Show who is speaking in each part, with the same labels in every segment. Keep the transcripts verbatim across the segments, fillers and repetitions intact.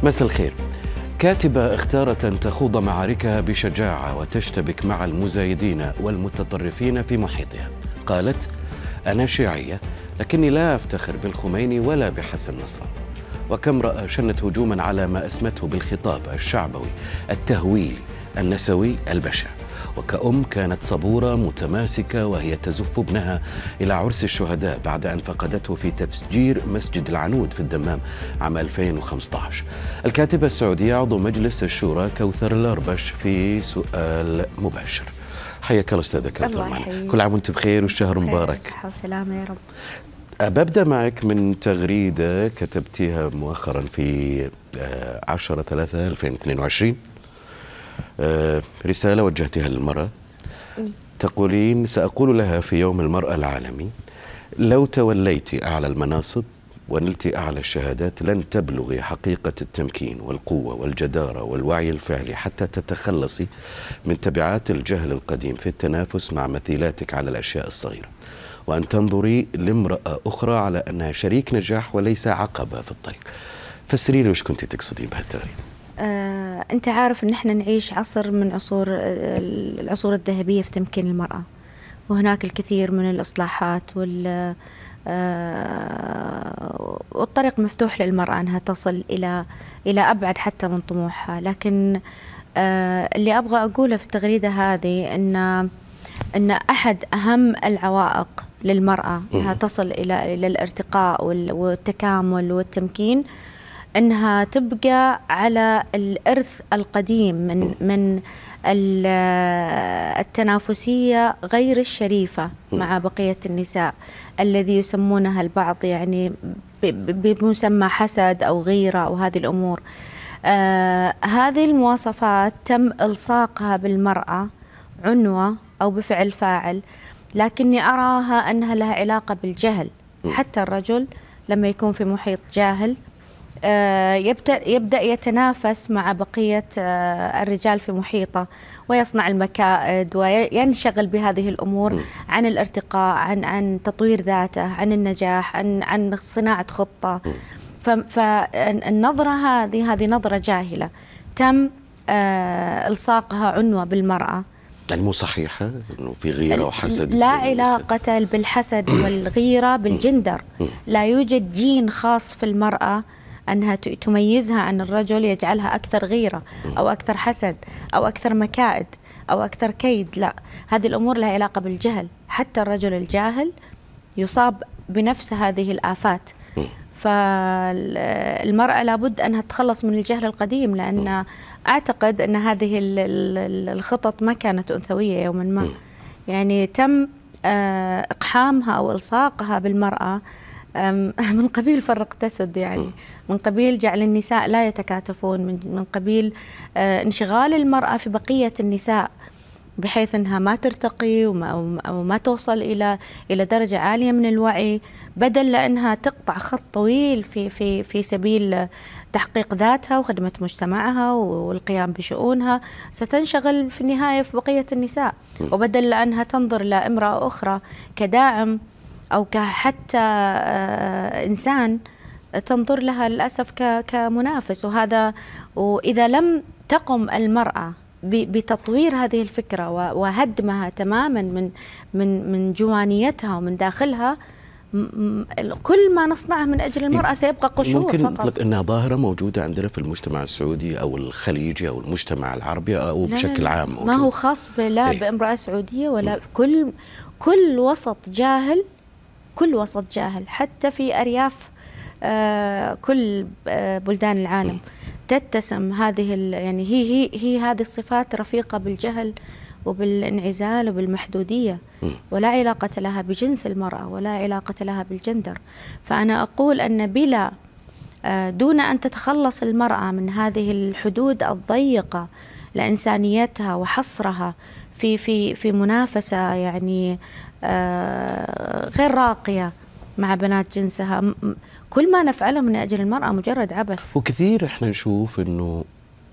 Speaker 1: مساء الخير. كاتبة اختارت أن تخوض معاركها بشجاعة وتشتبك مع المزايدين والمتطرفين في محيطها. قالت: أنا شيعية لكني لا أفتخر بالخميني ولا بحسن نصر. وكامرأة شنت هجوما على ما أسمته بالخطاب الشعبوي التهويلي النسوي البشع. وكأم كانت صبورة متماسكة وهي تزف ابنها إلى عرس الشهداء بعد أن فقدته في تفجير مسجد العنود في الدمام عام ألفين وخمسة عشر. الكاتبة السعودية عضو مجلس الشورى كوثر الأربش في سؤال مباشر. حياك الله أستاذة كوثر معنا. كل عام وأنت بخير والشهر مبارك.
Speaker 2: صحة وسلامة يا رب.
Speaker 1: ببدأ معك من تغريدة كتبتيها مؤخرا في عشرة ثلاثة ألفين واثنين وعشرين، رسالة وجهتها للمرأة. تقولين: سأقول لها في يوم المرأة العالمي: لو توليت أعلى المناصب ونلت أعلى الشهادات لن تبلغي حقيقة التمكين والقوة والجدارة والوعي الفعلي حتى تتخلصي من تبعات الجهل القديم في التنافس مع مثيلاتك على الأشياء الصغيرة، وأن تنظري لامرأة أخرى على أنها شريك نجاح وليس عقبة في الطريق. فسري لي وش كنت تقصدين بهالتغريدة؟
Speaker 2: آه، أنت عارف أن احنا نعيش عصر من عصور العصور الذهبية في تمكين المرأة، وهناك الكثير من الإصلاحات وال آه والطريق مفتوح للمرأة أنها تصل إلى إلى أبعد حتى من طموحها. لكن آه اللي أبغى أقوله في التغريدة هذه أن أن أحد أهم العوائق للمرأة أنها تصل إلى إلى الارتقاء والتكامل والتمكين أنها تبقى على الإرث القديم من من التنافسية غير الشريفة مع بقية النساء، الذي يسمونها البعض يعني بمسمى حسد أو غيرة أو هذه الأمور. آه هذه المواصفات تم إلصاقها بالمرأة عنوة أو بفعل فاعل، لكني أراها أنها لها علاقة بالجهل. حتى الرجل لما يكون في محيط جاهل يبدأ يبدأ يتنافس مع بقية الرجال في محيطه ويصنع المكائد وينشغل بهذه الأمور عن الارتقاء، عن عن تطوير ذاته، عن النجاح، عن عن صناعة خطة. فالنظرة هذه هذه نظرة جاهلة تم إلصاقها عنوة بالمرأة.
Speaker 1: يعني مو صحيحة إنه في غيرة وحسد؟
Speaker 2: لا علاقة بالحسد والغيرة بالجندر. لا يوجد جين خاص في المرأة أنها تميزها عن الرجل يجعلها أكثر غيرة أو أكثر حسد أو أكثر مكائد أو أكثر كيد. لا، هذه الأمور لها علاقة بالجهل. حتى الرجل الجاهل يصاب بنفس هذه الآفات. فالمرأة لابد أنها تتخلص من الجهل القديم، لأن أعتقد أن هذه الخطط ما كانت أنثوية يوما ما. يعني تم إقحامها أو إلصاقها بالمرأة من قبيل فرق تسد، يعني من قبيل جعل النساء لا يتكاتفون، من قبيل انشغال المرأة في بقية النساء بحيث أنها ما ترتقي وما, وما توصل إلى إلى درجة عالية من الوعي، بدل لأنها تقطع خط طويل في في في سبيل تحقيق ذاتها وخدمة مجتمعها والقيام بشؤونها، ستنشغل في النهاية في بقية النساء. وبدل لأنها تنظر لامرأة أخرى كداعم أو كحتى إنسان، تنظر لها للأسف كمنافس. وهذا وإذا لم تقم المرأة بتطوير هذه الفكرة وهدمها تماما من من من جوانيتها ومن داخلها، كل ما نصنعه من أجل المرأة سيبقى قشور
Speaker 1: ممكن
Speaker 2: فقط.
Speaker 1: نطلق أنها ظاهرة موجودة عندنا في المجتمع السعودي أو الخليجي أو المجتمع العربي أو بشكل عام موجود.
Speaker 2: ما هو خاص لا إيه؟ بامرأة سعودية ولا كل كل وسط جاهل، كل وسط جاهل حتى في أرياف آه كل آه بلدان العالم تتسم هذه يعني هي هي هي هذه الصفات رفيقة بالجهل وبالانعزال وبالمحدودية، ولا علاقة لها بجنس المرأة ولا علاقة لها بالجندر. فأنا أقول أن بلا آه دون أن تتخلص المرأة من هذه الحدود الضيقة لإنسانيتها وحصرها في في في منافسة يعني آه غير راقية مع بنات جنسها، كل ما نفعله من أجل المرأة مجرد عبث.
Speaker 1: وكثير احنا نشوف انه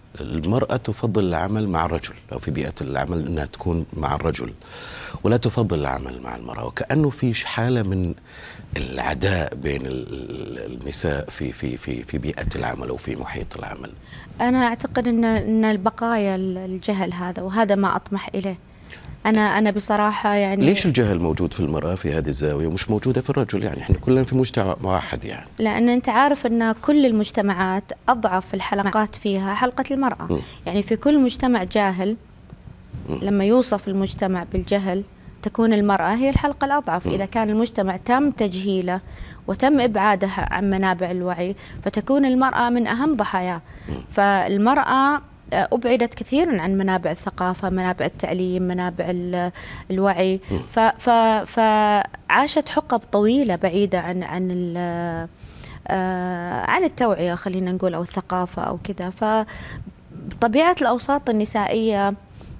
Speaker 1: المرأة تفضل العمل مع الرجل أو في بيئة العمل أنها تكون مع الرجل ولا تفضل العمل مع المرأة، وكأنه في حالة من العداء بين النساء في في في في بيئة العمل أو في محيط العمل.
Speaker 2: أنا أعتقد أن أن البقايا الجهل هذا، وهذا ما أطمح إليه. أنا أنا بصراحة يعني
Speaker 1: ليش الجهل موجود في المرأة في هذه الزاوية ومش موجودة في الرجل؟ يعني احنا كلنا في مجتمع واحد يعني.
Speaker 2: لأن أنت عارف أن كل المجتمعات أضعف الحلقات فيها حلقة المرأة. م. يعني في كل مجتمع جاهل م. لما يوصف المجتمع بالجهل تكون المرأة هي الحلقة الأضعف. م. إذا كان المجتمع تم تجهيله وتم إبعاده عن منابع الوعي فتكون المرأة من أهم ضحاياه. فالمرأة أبعدت كثيرا عن منابع الثقافة، منابع التعليم، منابع الوعي، فعاشت حقب طويلة بعيدة عن عن عن التوعية خلينا نقول أو الثقافة أو كذا. فطبيعة الأوساط النسائية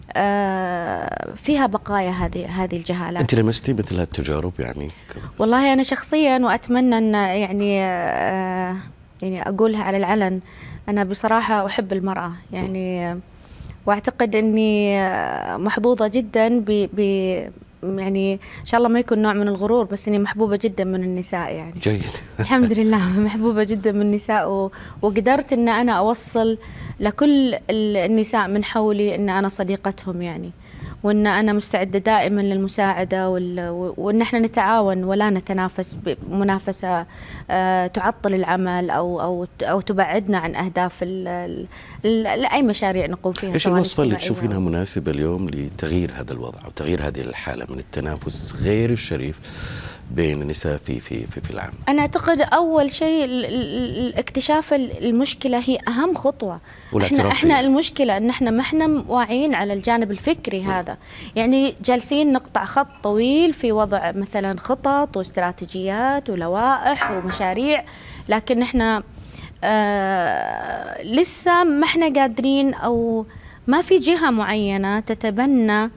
Speaker 2: فيها بقايا هذه هذه الجهالات.
Speaker 1: أنت لمستي مثل هالتجارب يعني؟
Speaker 2: والله أنا شخصيا وأتمنى أن يعني يعني أقولها على العلن، أنا بصراحة أحب المرأة يعني، وأعتقد أني محظوظة جدا ب ب يعني إن شاء الله ما يكون نوع من الغرور، بس أني محبوبة جدا من النساء يعني.
Speaker 1: جيد.
Speaker 2: الحمد لله محبوبة جدا من النساء، و... وقدرت أن أنا أوصل لكل النساء من حولي أن أنا صديقتهم يعني، وأن أنا مستعدة دائما للمساعدة وال... وأن احنا نتعاون ولا نتنافس بمنافسة آه تعطل العمل أو أو أو تبعدنا عن أهداف ال... ال... أي مشاريع نقوم فيها.
Speaker 1: إيش الوصفة اللي تشوفينها مناسبة اليوم لتغيير هذا الوضع أو تغيير هذه الحالة من التنافس غير الشريف بين النساء في في في, في العمل؟
Speaker 2: أنا أعتقد أول شيء اكتشاف المشكلة هي أهم خطوة. إحنا إحنا المشكلة إن إحنا ما إحنا واعيين على الجانب الفكري م. هذا، يعني جالسين نقطع خط طويل في وضع مثلا خطط واستراتيجيات ولوائح ومشاريع، لكن إحنا آه لسه ما إحنا قادرين أو ما في جهة معينة تتبنى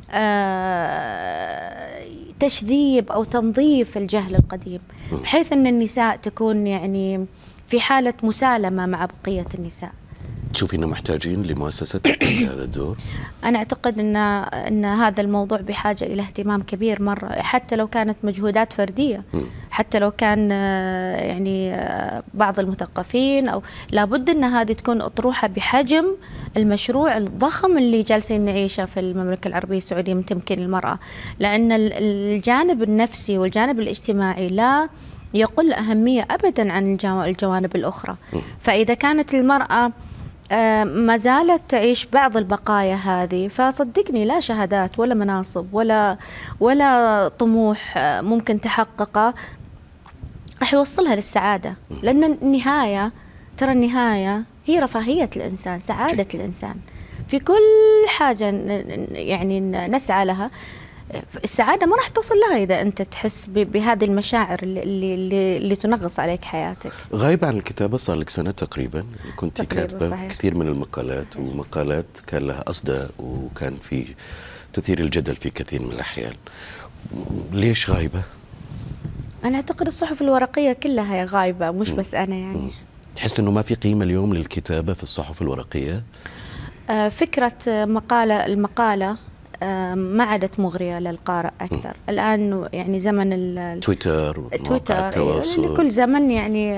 Speaker 2: آه تشذيب أو تنظيف الجهل القديم، بحيث أن النساء تكون يعني في حالة مسالمة مع بقية النساء.
Speaker 1: تشوفينا محتاجين لمؤسسة هذا الدور؟
Speaker 2: أنا أعتقد أن أن هذا الموضوع بحاجة إلى اهتمام كبير مرة، حتى لو كانت مجهودات فردية، حتى لو كان يعني بعض المثقفين، أو لابد أن هذه تكون أطروحة بحجم المشروع الضخم اللي جالسين نعيشه في المملكة العربية السعودية من تمكين المرأة، لأن الجانب النفسي والجانب الاجتماعي لا يقل أهمية أبدا عن الجوانب الأخرى. فإذا كانت المرأة ما زالت تعيش بعض البقايا هذه، فصدقني لا شهادات ولا مناصب ولا ولا طموح ممكن تحققه راح يوصلها للسعادة، لأن النهاية ترى النهاية هي رفاهية الإنسان، سعادة الإنسان في كل حاجة يعني نسعى لها. السعادة ما راح تصل لها إذا أنت تحس بهذه المشاعر اللي, اللي, اللي تنغص عليك حياتك.
Speaker 1: غايبة عن الكتابة صار لك سنة تقريبا، كنت كاتبة صحيح. كثير من المقالات، ومقالات كان لها أصداء وكان في تثير الجدل في كثير من الأحيان. ليش غايبة؟
Speaker 2: أنا أعتقد الصحف الورقية كلها هي غايبة، مش م. بس أنا يعني. م.
Speaker 1: تحس أنه ما في قيمة اليوم للكتابة في الصحف الورقية؟
Speaker 2: آه فكرة مقالة المقالة ما عادت مغرية للقارئ أكثر. م. الآن يعني زمن
Speaker 1: التويتر
Speaker 2: تويتر كل زمن يعني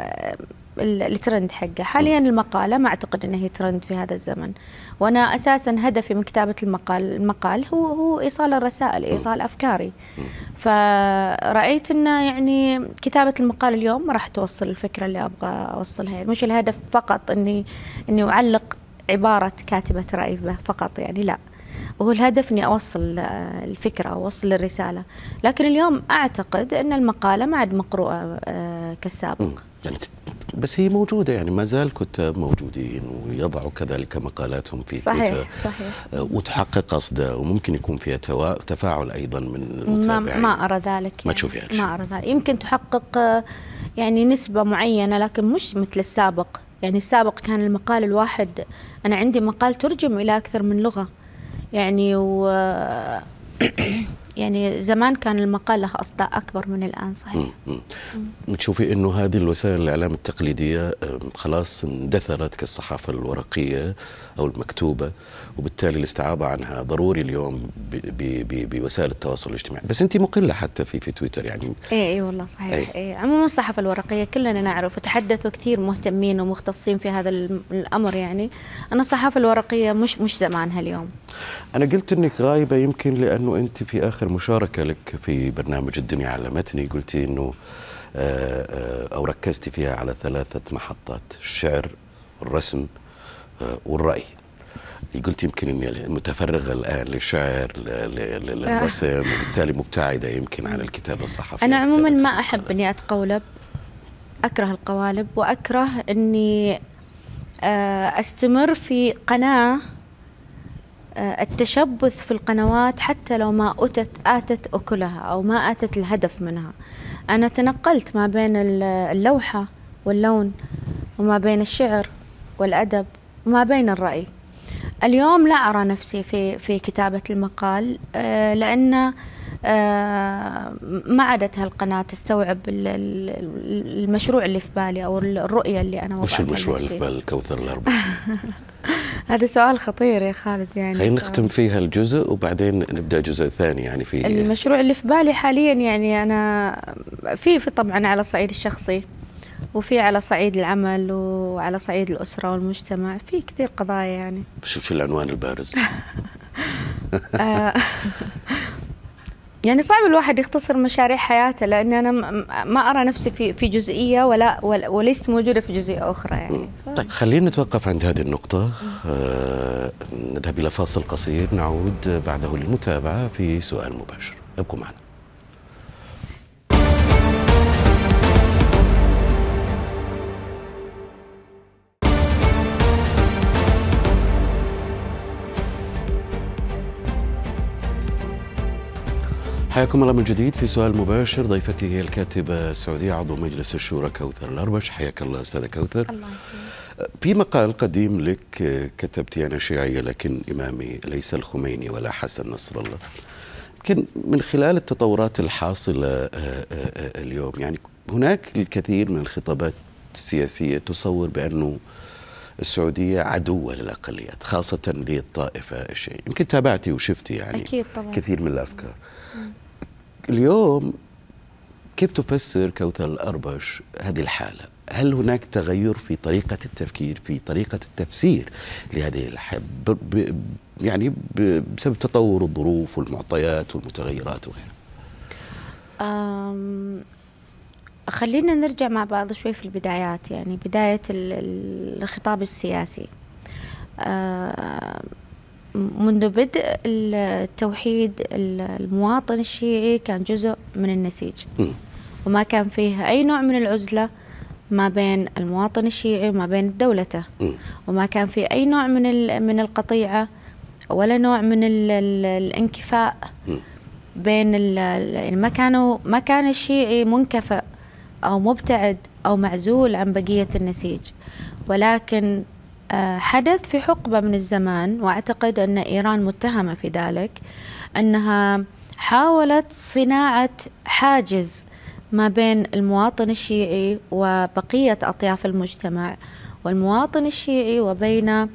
Speaker 2: الترند حقه. حاليا م. المقالة ما أعتقد أنها هي ترند في هذا الزمن، وأنا أساسا هدفي من كتابة المقال المقال هو هو إيصال الرسائل، إيصال أفكاري. م. فرأيت أن يعني كتابة المقال اليوم ما راح توصل الفكرة اللي أبغى أوصلها، يعني مش الهدف فقط أني أني أعلق عبارة كاتبة رأي فقط، يعني لا، وهو الهدف أني أوصل الفكرة أوصل الرسالة. لكن اليوم أعتقد أن المقالة ما عاد مقروءة كالسابق.
Speaker 1: يعني بس هي موجودة، يعني ما زال كتاب موجودين ويضعوا كذلك مقالاتهم في
Speaker 2: صحيح
Speaker 1: تويتر
Speaker 2: صحيح
Speaker 1: وتحقق قصده، وممكن يكون فيها تفاعل أيضا من المتابعين.
Speaker 2: ما, ما أرى ذلك،
Speaker 1: ما تشوفي
Speaker 2: يعني ما أرى ذلك. يمكن تحقق يعني نسبة معينة لكن مش مثل السابق. يعني السابق كان المقال الواحد، أنا عندي مقال ترجم إلى أكثر من لغة يعني، و يعني زمان كان المقال له أصداء أكبر من الآن صحيح.
Speaker 1: بتشوفي إنه هذه الوسائل الإعلام التقليدية خلاص اندثرت كالصحافة الورقية أو المكتوبة، وبالتالي الاستعاضة عنها ضروري اليوم بوسائل التواصل الاجتماعي. بس أنت مقلة حتى في في تويتر يعني.
Speaker 2: إيه إيه والله صحيح. إيه, إيه. عموما الصحافة الورقية كلنا نعرف وتحدثوا كثير مهتمين ومختصين في هذا الأمر، يعني أن الصحافة الورقية مش مش زمانها اليوم.
Speaker 1: أنا قلت إنك غايبة يمكن لأنه أنت في آخر مشاركة لك في برنامج الدنيا علمتني قلتي إنه أو ركزتي فيها على ثلاثة محطات: الشعر، الرسم، والرأي. قلت يمكن إني متفرغة الآن للشعر للرسم، وبالتالي مبتعدة يمكن عن الكتابة الصحفية.
Speaker 2: أنا عموما ما أحب إني أتقولب، أكره القوالب، وأكره إني أستمر في قناة التشبث في القنوات حتى لو ما أتت آتت أكلها أو ما آتت الهدف منها. أنا تنقلت ما بين اللوحة واللون، وما بين الشعر والأدب، وما بين الرأي. اليوم لا أرى نفسي في في كتابة المقال، لأن ما عادت هالقناة تستوعب المشروع اللي في بالي أو الرؤية اللي أنا وضعتها.
Speaker 1: وش المشروع اللي في بال كوثر الأربش؟
Speaker 2: هذا سؤال خطير يا خالد، يعني
Speaker 1: خلينا نختم فيها الجزء وبعدين نبدأ جزء ثاني. يعني في
Speaker 2: المشروع اللي في بالي حاليا، يعني أنا في في طبعا على الصعيد الشخصي، وفي على صعيد العمل، وعلى صعيد الأسرة والمجتمع، في كثير قضايا يعني.
Speaker 1: شو شو العنوان البارز؟
Speaker 2: يعني صعب الواحد يختصر مشاريع حياته، لأن أنا ما أرى نفسي في في جزئية ولا وليست موجودة في جزئية أخرى يعني.
Speaker 1: طيب خلينا نتوقف عند هذه النقطة، آه نذهب إلى فاصل قصير، نعود بعده للمتابعة في سؤال مباشر. ابقوا معنا. حياكم الله من جديد في سؤال مباشر. ضيفتي هي الكاتبة السعودية عضو مجلس الشورى كوثر الأربش. حياك الله أستاذة كوثر.
Speaker 2: الله
Speaker 1: في مقال قديم لك كتبتي: أنا شيعية لكن إمامي ليس الخميني ولا حسن نصر الله. يمكن من خلال التطورات الحاصلة اليوم، يعني هناك الكثير من الخطابات السياسية تصور بأنه السعودية عدوة للأقليات، خاصة للطائفة الشيعية. يمكن تابعتي وشفتي يعني
Speaker 2: أكيد طبعا.
Speaker 1: كثير من الأفكار. اليوم كيف تفسر كوثر الأربش هذه الحالة؟ هل هناك تغير في طريقة التفكير، في طريقة التفسير لهذه الحالة، يعني بسبب تطور الظروف والمعطيات والمتغيرات وغيرها؟
Speaker 2: خلينا نرجع مع بعض شوي في البدايات، يعني بداية الخطاب السياسي. منذ بدء التوحيد المواطن الشيعي كان جزء من النسيج، وما كان فيه أي نوع من العزلة ما بين المواطن الشيعي وما بين دولته، وما كان فيه أي نوع من من القطيعة ولا نوع من ال ال الانكفاء بين يعني ما كانوا ما كان الشيعي منكفئ أو مبتعد أو معزول عن بقية النسيج. ولكن حدث في حقبة من الزمان، وأعتقد أن إيران متهمة في ذلك، أنها حاولت صناعة حاجز ما بين المواطن الشيعي وبقية أطياف المجتمع، والمواطن الشيعي وبين ال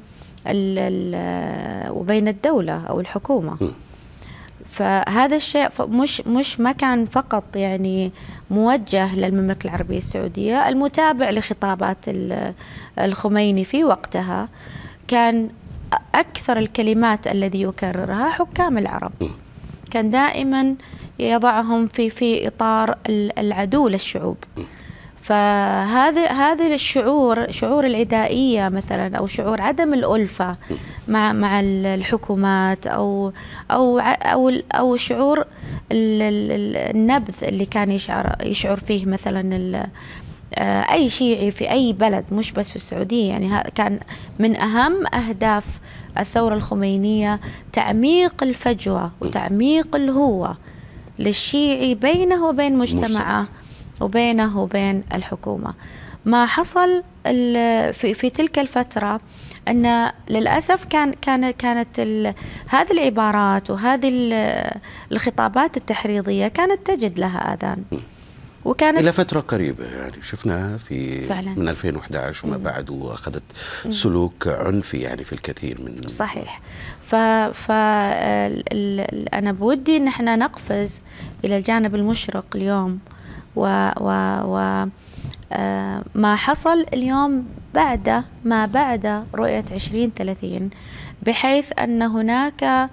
Speaker 2: ال وبين الدولة أو الحكومة. فهذا الشيء مش مش ما كان فقط يعني موجه للمملكة العربية السعودية. المتابع لخطابات الخميني في وقتها كان أكثر الكلمات الذي يكررها حكام العرب، كان دائما يضعهم في في إطار العدو للشعوب. فهذا هذا الشعور، شعور العدائية مثلا، أو شعور عدم الألفة مع مع الحكومات، أو أو أو أو شعور النبذ اللي كان يشعر يشعر فيه مثلا أي شيعي في أي بلد، مش بس في السعودية. يعني كان من أهم أهداف الثورة الخمينية تعميق الفجوة وتعميق الهوة للشيعي بينه وبين مجتمعه وبينه وبين الحكومة. ما حصل في في تلك الفترة أن للأسف كان كان كانت هذه العبارات وهذه الخطابات التحريضية كانت تجد لها آذان، وكانت
Speaker 1: إلى فترة قريبة يعني شفناها في
Speaker 2: فعلا
Speaker 1: من ألفين وأحد عشر وما بعد، وأخذت سلوك عنفي يعني في الكثير من
Speaker 2: صحيح. ف, ف أنا بودي إن احنا نقفز إلى الجانب المشرق اليوم، و, و, و ما حصل اليوم بعد ما بعد رؤية عشرين ثلاثين، بحيث أن هناك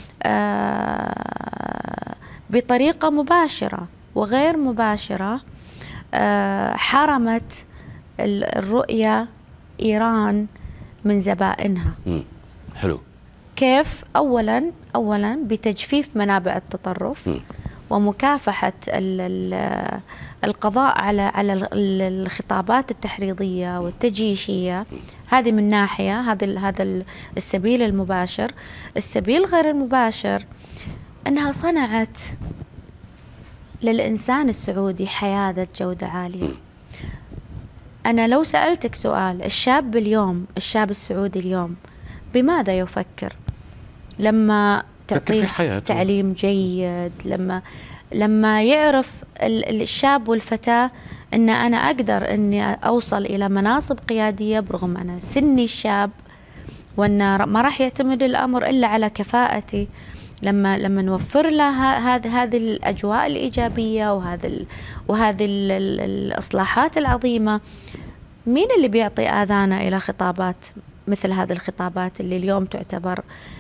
Speaker 2: بطريقة مباشرة وغير مباشرة حرمت الرؤية إيران من زبائنها.
Speaker 1: حلو.
Speaker 2: كيف؟ أولا أولا بتجفيف منابع التطرف م. ومكافحة القضاء على على الخطابات التحريضية والتجيشية. هذه من ناحية، هذا هذا السبيل المباشر. السبيل غير المباشر أنها صنعت للإنسان السعودي حياة ذات جودة عالية. أنا لو سألتك سؤال، الشاب اليوم، الشاب السعودي اليوم بماذا يفكر لما تعطيه تعليم جيد، لما لما يعرف الشاب والفتاة أن أنا أقدر أني أوصل إلى مناصب قيادية برغم أنا سني الشاب، وأن ما راح يعتمد الأمر إلا على كفاءتي. لما لما نوفر له هذه هذه الأجواء الإيجابية وهذه وهذه الإصلاحات العظيمة، مين اللي بيعطي آذانه إلى خطابات مثل هذه الخطابات اللي اليوم تعتبر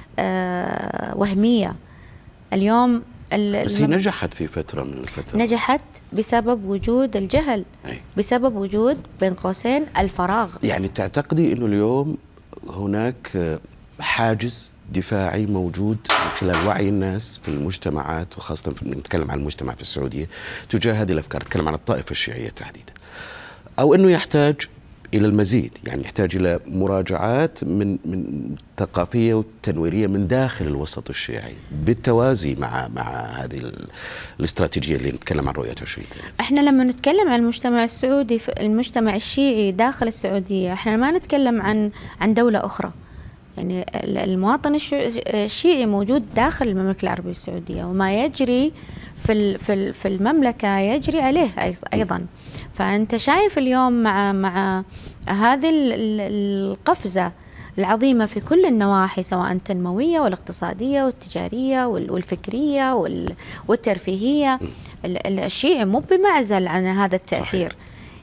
Speaker 2: آه وهمية؟ اليوم
Speaker 1: بس هي نجحت في فترة من الفترات،
Speaker 2: نجحت بسبب وجود الجهل، أي. بسبب وجود بين قوسين الفراغ.
Speaker 1: يعني تعتقدي أنه اليوم هناك حاجز دفاعي موجود من خلال وعي الناس في المجتمعات، وخاصة نتكلم عن المجتمع في السعودية تجاه هذه الأفكار، نتكلم عن الطائفة الشيعية تحديدا، أو أنه يحتاج إلى المزيد، يعني يحتاج إلى مراجعات من من ثقافية وتنويرية من داخل الوسط الشيعي بالتوازي مع مع هذه الاستراتيجية اللي نتكلم عن رؤية عشرين ثلاثين.
Speaker 2: احنا لما نتكلم عن المجتمع السعودي، المجتمع الشيعي داخل السعودية، احنا ما نتكلم عن عن دولة أخرى. يعني المواطن الشيعي موجود داخل المملكة العربية السعودية، وما يجري في في في المملكة يجري عليه أيضا. فأنت شايف اليوم مع مع هذه القفزة العظيمة في كل النواحي، سواء التنموية والاقتصادية والتجارية والفكرية والترفيهية، الشيعي مو بمعزل عن هذا التأثير.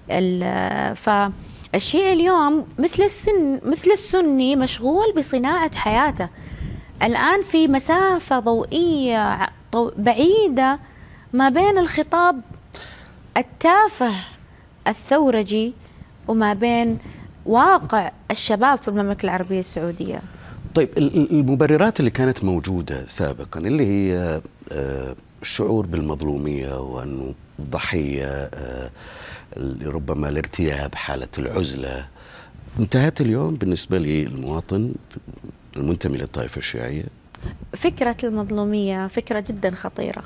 Speaker 2: فالشيعي اليوم مثل السن مثل السني مشغول بصناعة حياته الآن في مسافة ضوئية بعيدة ما بين الخطاب التافه الثورجي وما بين واقع الشباب في المملكة العربية السعودية.
Speaker 1: طيب المبررات اللي كانت موجودة سابقا اللي هي الشعور بالمظلومية وأنه ضحية، ربما الارتياب، حالة العزلة، انتهت اليوم بالنسبة للمواطن المنتمي للطائفة الشيعية؟
Speaker 2: فكرة المظلومية فكرة جدا خطيرة،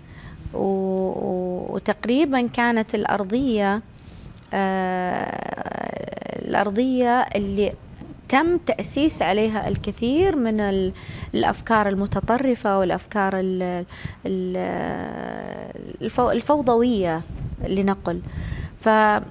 Speaker 2: وتقريبا كانت الأرضية آه الأرضية اللي تم تأسيس عليها الكثير من الأفكار المتطرفة والأفكار الفوضوية لنقل. ف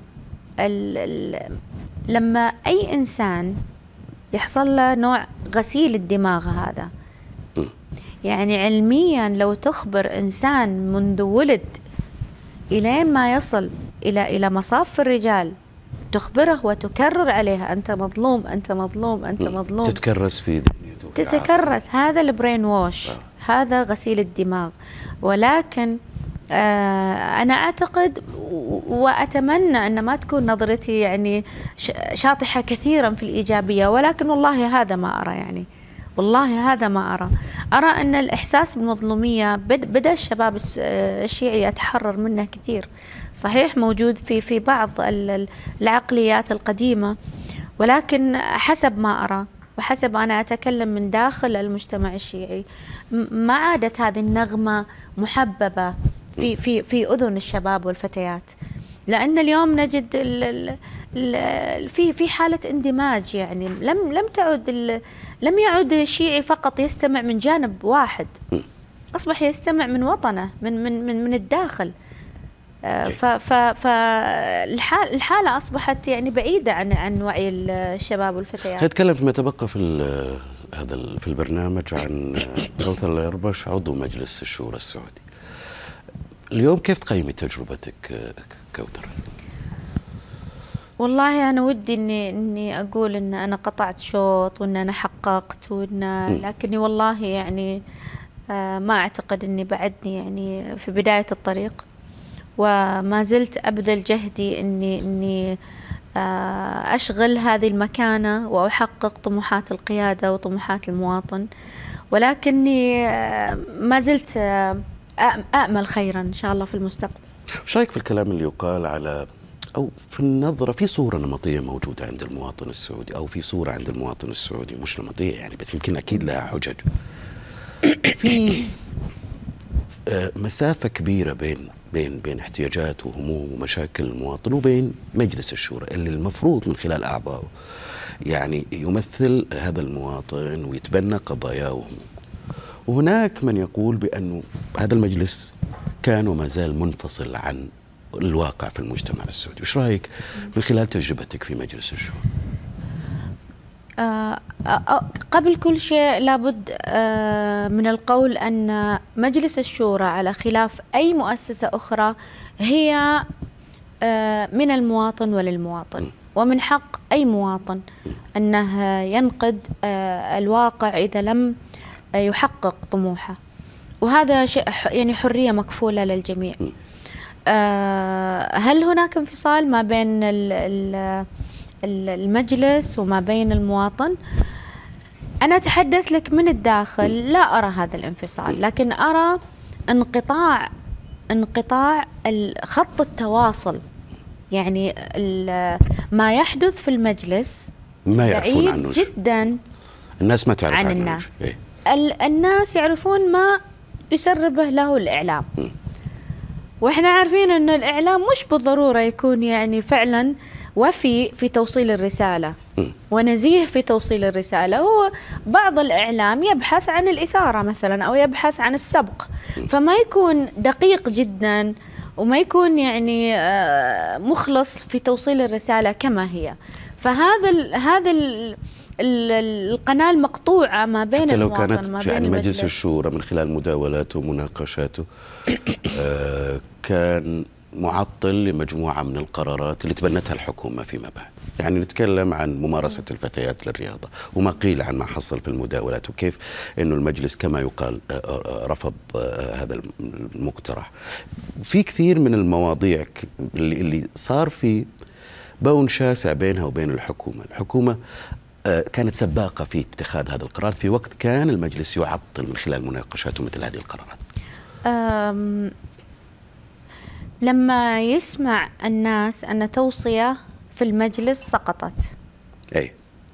Speaker 2: لما أي إنسان يحصل له نوع غسيل الدماغ هذا، يعني علميا لو تخبر إنسان منذ ولد إلين ما يصل إلى إلى مصاف الرجال، تخبره وتكرر عليها أنت مظلوم أنت مظلوم أنت مظلوم،
Speaker 1: تتكرس في دنيته،
Speaker 2: تتكرس. هذا البرين ووش، هذا غسيل الدماغ. ولكن آه أنا أعتقد وأتمنى أن ما تكون نظرتي يعني شاطحة كثيرا في الإيجابية، ولكن والله هذا ما أرى، يعني والله هذا ما أرى أرى أن الإحساس بالمظلومية بدأ الشباب الشيعي يتحرر منه كثير. صحيح موجود في في بعض العقليات القديمة، ولكن حسب ما أرى وحسب أنا أتكلم من داخل المجتمع الشيعي، ما عادت هذه النغمة محببة في في في أذن الشباب والفتيات. لأن اليوم نجد ال ال ال في في حالة اندماج، يعني لم لم تعد لم يعد الشيعي فقط يستمع من جانب واحد، أصبح يستمع من وطنه، من من من من الداخل. فالحالة الحالة أصبحت يعني بعيدة عن عن وعي الشباب والفتيات.
Speaker 1: نتكلم فيما تبقى في هذا في البرنامج عن كوثر الأيربش عضو مجلس الشورى السعودي. اليوم كيف تقيمي تجربتك كوثر؟
Speaker 2: والله أنا ودي إني إني أقول إن أنا قطعت شوط وإن أنا حققت وإن، لكني والله يعني ما أعتقد إني بعدني يعني في بداية الطريق، وما زلت أبذل جهدي إني إني أشغل هذه المكانة وأحقق طموحات القيادة وطموحات المواطن، ولكني ما زلت أأمل خيرا إن شاء الله في المستقبل.
Speaker 1: وش رأيك في الكلام اللي يقال على أو في النظرة في صورة نمطية موجودة عند المواطن السعودي، أو في صورة عند المواطن السعودي مش نمطية يعني، بس يمكن أكيد لها حجج، في مسافة كبيرة بين بين بين احتياجات وهموم ومشاكل المواطن وبين مجلس الشورى اللي المفروض من خلال أعضائه يعني يمثل هذا المواطن ويتبنى قضاياه وهمومه. وهناك من يقول بأنه هذا المجلس كان وما زال منفصل عن الواقع في المجتمع السعودي. وش رأيك من خلال تجربتك في مجلس الشورى؟
Speaker 2: آه قبل كل شيء لابد آه من القول أن مجلس الشورى على خلاف أي مؤسسة أخرى هي آه من المواطن وللمواطن، ومن حق أي مواطن أنه ينقد آه الواقع إذا لم آه يحقق طموحه، وهذا شيء يعني حرية مكفولة للجميع. آه هل هناك انفصال ما بين ال ال المجلس وما بين المواطن؟ أنا أتحدث لك من الداخل، لا أرى هذا الانفصال، لكن أرى انقطاع انقطاع خط التواصل. يعني ما يحدث في المجلس
Speaker 1: ما يعرفون عنه
Speaker 2: جدا،
Speaker 1: الناس ما تعرف
Speaker 2: عن
Speaker 1: عنه
Speaker 2: الناس.
Speaker 1: إيه؟
Speaker 2: الناس يعرفون ما يسربه له الإعلام، م. وإحنا عارفين أن الإعلام مش بالضرورة يكون يعني فعلا وفي في توصيل الرسالة ونزيه في توصيل الرسالة. هو بعض الإعلام يبحث عن الإثارة مثلا أو يبحث عن السبق، فما يكون دقيق جدا وما يكون يعني مخلص في توصيل الرسالة كما هي. فهذا ال هذا ال القناة المقطوعة ما بين
Speaker 1: حتى لو
Speaker 2: المواطن
Speaker 1: كانت
Speaker 2: ما بين
Speaker 1: يعني
Speaker 2: المجلس.
Speaker 1: مجلس الشورى من خلال مداولاته ومناقشاته آه كان معطل لمجموعة من القرارات اللي تبنتها الحكومة فيما بعد. يعني نتكلم عن ممارسة الفتيات للرياضة وما قيل عن ما حصل في المداولات، وكيف أنه المجلس كما يقال رفض هذا المقترح. في كثير من المواضيع اللي, اللي صار في بون شاسع بينها وبين الحكومة. الحكومة كانت سباقة في اتخاذ هذا القرار في وقت كان المجلس يعطل من خلال مناقشاته مثل هذه القرارات.
Speaker 2: لما يسمع الناس أن توصية في المجلس سقطت،
Speaker 1: أي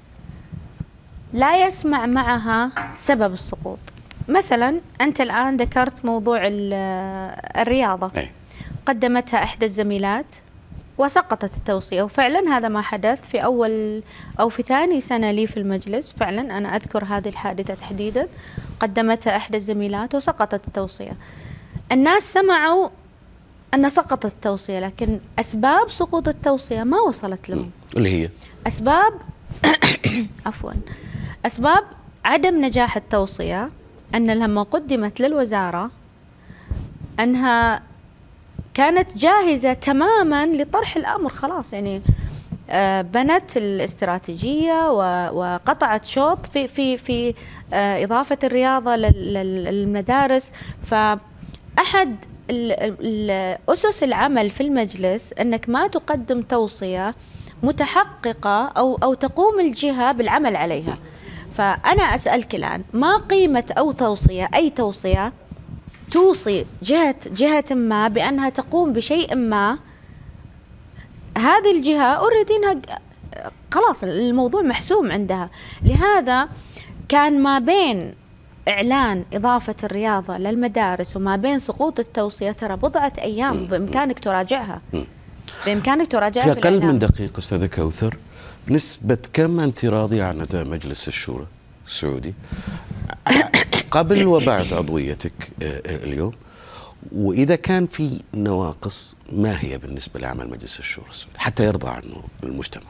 Speaker 2: لا يسمع معها سبب السقوط. مثلا أنت الآن ذكرت موضوع الرياضة،
Speaker 1: أي.
Speaker 2: قدمتها إحدى الزميلات وسقطت التوصية، وفعلا هذا ما حدث في أول أو في ثاني سنة لي في المجلس. فعلا أنا أذكر هذه الحادثة تحديدا، قدمتها إحدى الزميلات وسقطت التوصية. الناس سمعوا أن سقطت التوصية، لكن أسباب سقوط التوصية ما وصلت لهم.
Speaker 1: اللي هي
Speaker 2: أسباب عفوا أسباب عدم نجاح التوصية أن لما قدمت للوزارة أنها كانت جاهزة تماما لطرح الأمر، خلاص يعني بنت الاستراتيجية وقطعت شوط في في في إضافة الرياضة للمدارس. فأحد الأسس العمل في المجلس أنك ما تقدم توصية متحققة أو أو تقوم الجهة بالعمل عليها. فأنا أسألك الآن، ما قيمة أو توصية أي توصية توصي جهة جهة ما بأنها تقوم بشيء ما، هذه الجهة أوريدينها خلاص الموضوع محسوم عندها. لهذا كان ما بين إعلان إضافة الرياضة للمدارس وما بين سقوط التوصية ترى بضعة أيام، بإمكانك تراجعها. بإمكانك تراجعها
Speaker 1: في
Speaker 2: في
Speaker 1: أقل
Speaker 2: الإعلام.
Speaker 1: من دقيقة أستاذة كوثر، بنسبة كم أنت راضية عن أداء مجلس الشورى السعودي قبل وبعد عضويتك اليوم؟ وإذا كان في نواقص ما هي بالنسبة لعمل مجلس الشورى السعودي حتى يرضى عنه المجتمع؟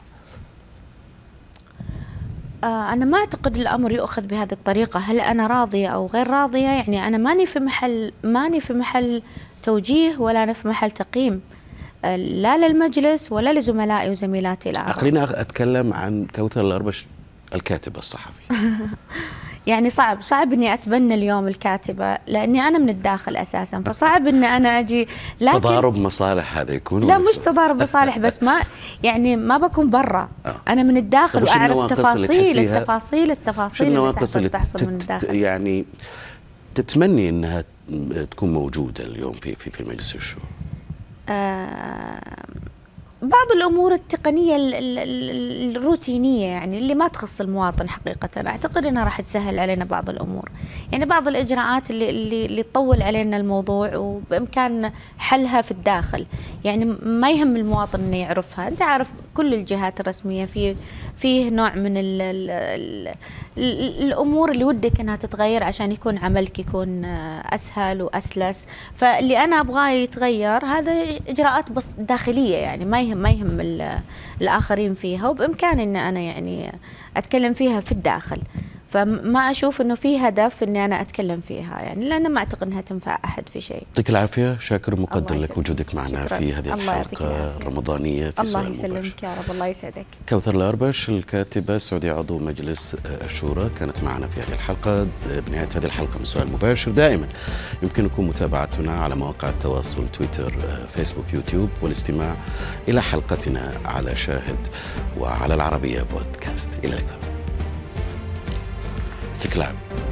Speaker 2: أنا ما أعتقد الأمر يؤخذ بهذه الطريقة، هل أنا راضية أو غير راضية؟ يعني أنا ماني في محل ماني في محل توجيه ولا أنا في محل تقييم لا للمجلس ولا لزملائي وزميلاتي الآخر.
Speaker 1: خليني أتكلم عن كوثر الأربش الكاتب الصحفي.
Speaker 2: يعني صعب صعب اني اتبنى اليوم الكاتبه لاني انا من الداخل اساسا، فصعب ان انا اجي. لكن
Speaker 1: تضارب مصالح هذا يكون؟
Speaker 2: لا مش تضارب مصالح، بس ما يعني ما بكون برا. آه. انا من الداخل واعرف تفاصيل التفاصيل التفاصيل
Speaker 1: النواقص اللي
Speaker 2: تحصل من الداخل.
Speaker 1: يعني تتمني انها تكون موجوده اليوم في في في مجلس الشورى؟
Speaker 2: آه بعض الأمور التقنية الروتينية يعني اللي ما تخص المواطن حقيقة أعتقد أنها راح تسهل علينا بعض الأمور. يعني بعض الإجراءات اللي اللي, اللي تطول علينا الموضوع وبإمكان حلها في الداخل، يعني ما يهم المواطن أنه يعرفها. أنت عارف كل الجهات الرسمية في فيه نوع من ال ال ال الأمور اللي ودك أنها تتغير عشان يكون عملك يكون أسهل وأسلس. فاللي أنا أبغاه يتغير هذا إجراءات بس داخلية، يعني ما يهم ما يهم الآخرين فيها، وبإمكاني أن أنا يعني أتكلم فيها في الداخل. فما أشوف أنه في هدف أني أنا أتكلم فيها، يعني لأن ما أعتقد أنها تنفع أحد في شيء.
Speaker 1: يعطيك العافية، شاكر مقدر لك وجودك معنا شكرا. في هذه الحلقة الرمضانية في
Speaker 2: الله يسلمك يا رب. الله يسعدك.
Speaker 1: كوثر الأربش الكاتبة السعودية عضو مجلس الشورى كانت معنا في هذه الحلقة. بنهاية هذه الحلقة من سؤال مباشر دائما يمكنكم متابعتنا على مواقع التواصل تويتر فيسبوك يوتيوب، والاستماع إلى حلقتنا على شاهد وعلى العربية بودكاست. إلى اللقاء. يعطيك العافية.